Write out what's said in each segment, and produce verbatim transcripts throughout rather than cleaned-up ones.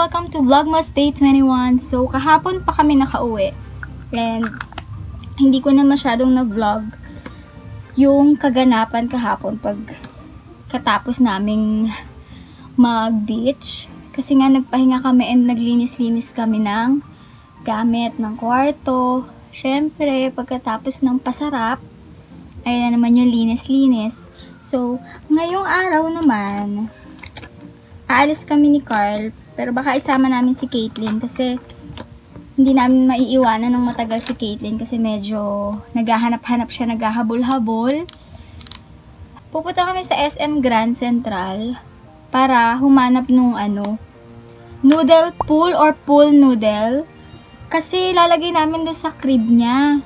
Welcome to Vlogmas Day twenty-one. So, kahapon pa kami nakauwi. And, hindi ko na masyadong na-vlog yung kaganapan kahapon pag katapos naming mag-beach. Kasi nga, nagpahinga kami and naglinis-linis kami ng gamit ng kwarto. Syempre, pagkatapos ng pasarap, ayun na naman yung linis-linis. So, ngayong araw naman, aalis kami ni Carl, pero baka isama namin si Caitlyn kasi hindi namin maiiwanan ng matagal si Caitlyn kasi medyo naghahanap-hanap siya, naghahabol-habol. Pupunta kami sa S M Grand Central para humanap nung ano, noodle pool or pool noodle kasi lalagay namin doon sa crib niya.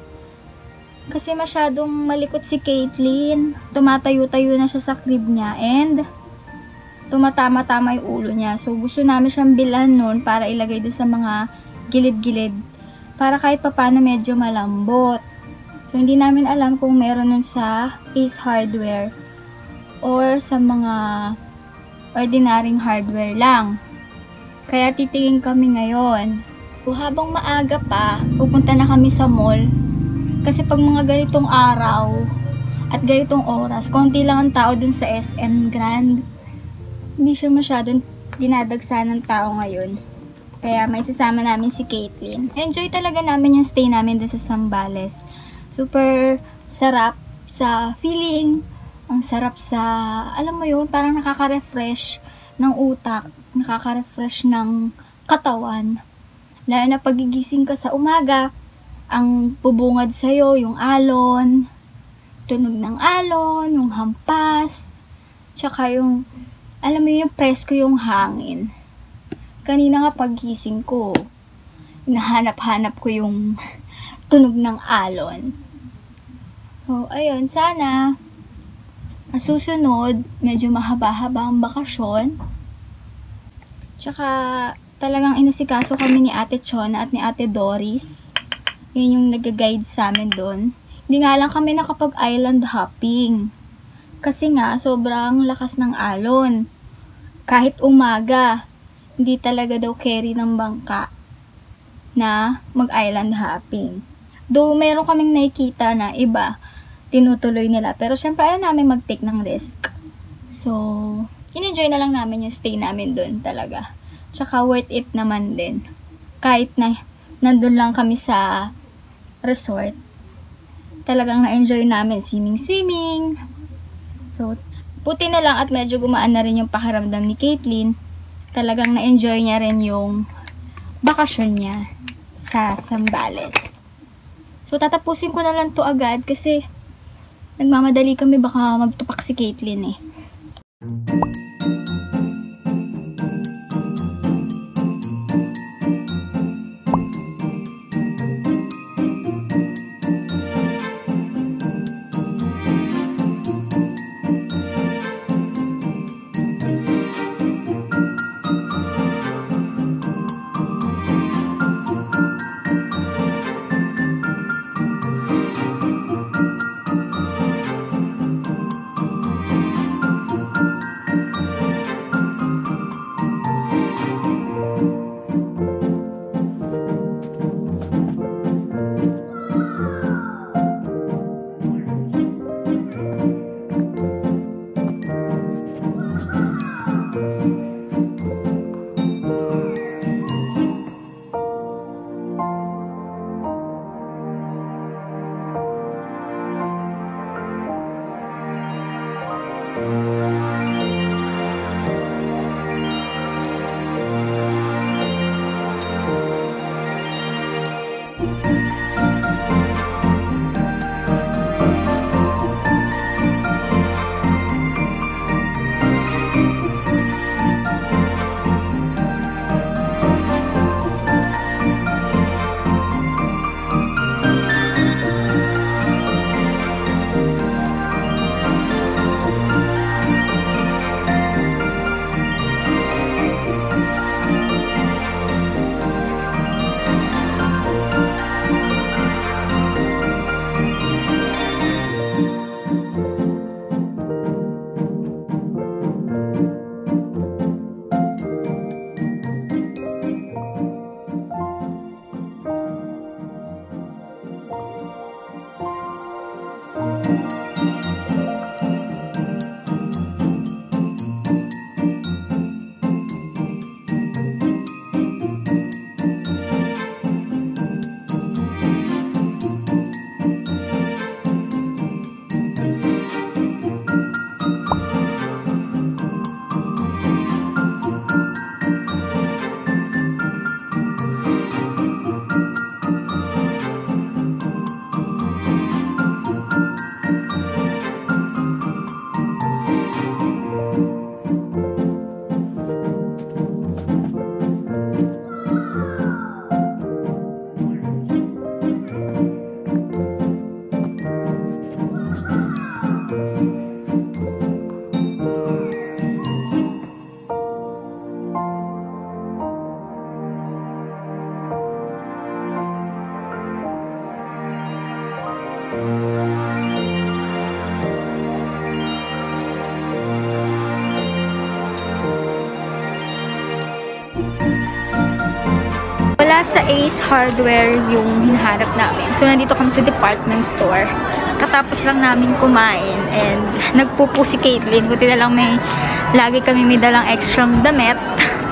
Kasi masyadong malikot si Caitlyn, tumatayo-tayo na siya sa crib niya and tumatama-tama yung ulo niya. So, gusto namin siyang bilhan nun para ilagay doon sa mga gilid-gilid. Para kahit papano medyo malambot. So, hindi namin alam kung meron nun sa Ace Hardware or sa mga ordinaryong hardware lang. Kaya titingin kami ngayon. So, habang maaga pa, pupunta na kami sa mall. Kasi pag mga ganitong araw at ganitong oras, konti lang ang tao dun sa S M Grand. Hindi siya masyadong dinadagsa ng tao ngayon. Kaya may sasama namin si Caitlyn. Enjoy talaga namin yung stay namin doon sa Zambales. Super sarap sa feeling. Ang sarap sa, alam mo yun, parang nakaka-refresh ng utak. Nakaka-refresh ng katawan. Lalo na pagigising ka sa umaga, ang bubungad sa'yo, yung alon, tunog ng alon, yung hampas, tsaka yung alam mo yung presko yung hangin. Kanina nga paggising ko, nahanap-hanap ko yung tunog ng alon. So, ayun, sana masusunod, medyo mahaba-haba ang bakasyon. Tsaka, talagang inasikaso kami ni Ate Chona at ni Ate Doris. Yun yung nag-guide sa amin doon. Hindi nga lang kami nakapag-island hopping. Kasi nga, sobrang lakas ng alon. Kahit umaga, hindi talaga daw carry ng bangka na mag-island hopping. Though, meron kaming nakikita na iba, tinutuloy nila. Pero, syempre, ayaw namin mag-take ng risk. So, in-enjoy na lang namin yung stay namin doon talaga. Tsaka, worth it naman din. Kahit na nandun lang kami sa resort, talagang na-enjoy namin swimming-swimming. So, puti na lang at medyo gumaan na rin yung pakiramdam ni Caitlyn. Talagang na-enjoy niya rin yung bakasyon niya sa Zambales. So, tatapusin ko na lang to agad kasi nagmamadali kami baka magtupak si Caitlyn eh. nasa Ace Hardware yung hinahanap namin. So, nandito kami sa department store. Katapos lang namin kumain and nagpupo si Caitlyn. Buti na lang may, lagi kami may dalang extra damit.